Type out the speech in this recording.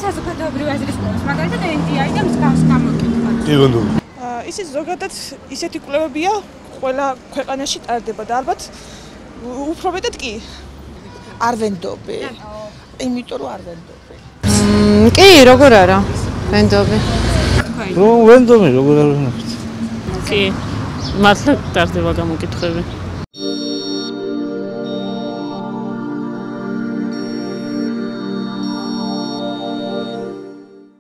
საზოგადოებრივი აზრის კვლევას, მაგალითად NDI და მსგავს გამოკითხვა. კი გონდობ. ისიც ზოგადად ისეთი კვლევებია, ყველა ქვეყანაში ტარდება და ალბათ უფრო მეტად კი არ ვენდობი. იმიტომ რომ არ ვენდობი. კი, როგორ არა? ვენდობი. ვენდობი, როგორ არ ვენდობი? კი, მართლა ტარდება გამოკითხვები.